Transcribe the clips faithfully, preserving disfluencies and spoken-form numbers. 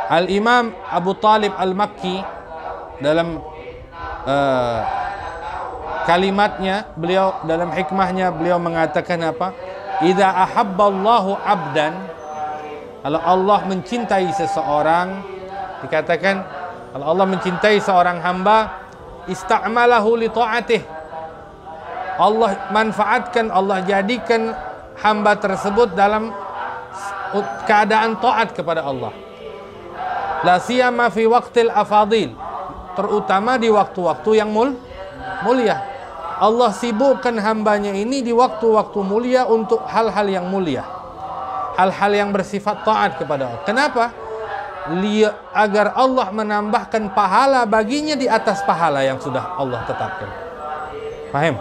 Al-Imam Abu Talib Al-Makki dalam uh, kalimatnya, beliau dalam hikmahnya beliau mengatakan apa? Idza ahabballahu 'abdan, kalau Allah mencintai seseorang, dikatakan kalau Allah mencintai seorang hamba, ista'malahu li ta'atih. Allah manfaatkan, Allah jadikan hamba tersebut dalam keadaan taat kepada Allah. La siyama fi waqtil afadil, terutama di waktu-waktu yang mul mulia. Allah sibukkan hambanya ini di waktu-waktu mulia untuk hal-hal yang mulia, hal-hal yang bersifat taat kepada Allah. Kenapa? Lia, agar Allah menambahkan pahala baginya di atas pahala yang sudah Allah tetapkan. Paham?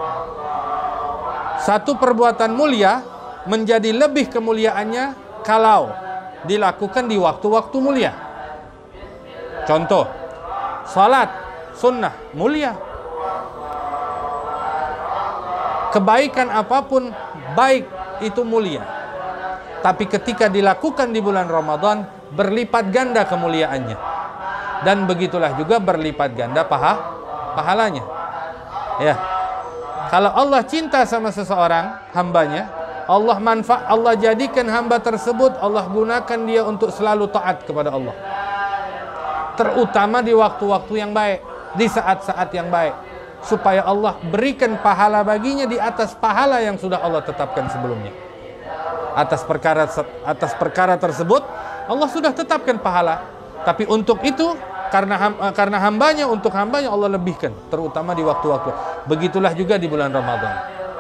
Satu perbuatan mulia menjadi lebih kemuliaannya kalau dilakukan di waktu-waktu mulia. Contoh, salat sunnah mulia. Kebaikan apapun baik itu mulia. Tapi ketika dilakukan di bulan Ramadan, berlipat ganda kemuliaannya. Dan begitulah juga berlipat ganda paha, pahalanya. Ya. Kalau Allah cinta sama seseorang, hambanya, Allah manfaat, Allah jadikan hamba tersebut, Allah gunakan dia untuk selalu taat kepada Allah. Terutama di waktu-waktu yang baik, di saat-saat yang baik, supaya Allah berikan pahala baginya di atas pahala yang sudah Allah tetapkan sebelumnya. Atas perkara atas perkara tersebut Allah sudah tetapkan pahala, tapi untuk itu karena ham, karena hambanya, untuk hambanya Allah lebihkan, terutama di waktu-waktu. Begitulah juga di bulan Ramadan.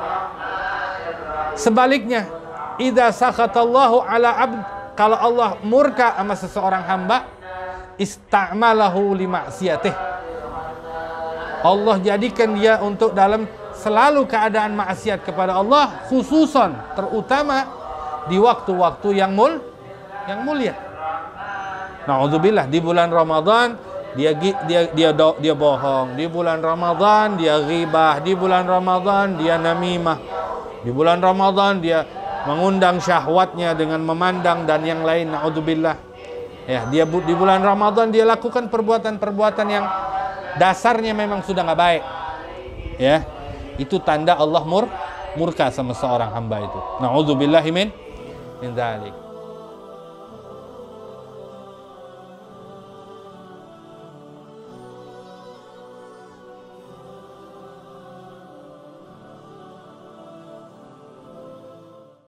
Sebaliknya, idza sakhatallahu ala abd, kalau Allah murka sama seseorang hamba, ista'malahu li maksiatih, Allah jadikan dia untuk dalam selalu keadaan maksiat kepada Allah, khususan terutama di waktu-waktu yang mul yang mulia. Na'udzubillah, di bulan Ramadan dia dia dia dia bohong, di bulan Ramadan dia ghibah, di bulan Ramadan dia namimah, di bulan Ramadan dia mengundang syahwatnya dengan memandang dan yang lain. Na'udzubillah. Ya, dia di bulan Ramadan dia lakukan perbuatan-perbuatan yang dasarnya memang sudah nggak baik. Ya, itu tanda Allah mur murka sama seorang hamba itu. Na'udzubillahi min min dzalik.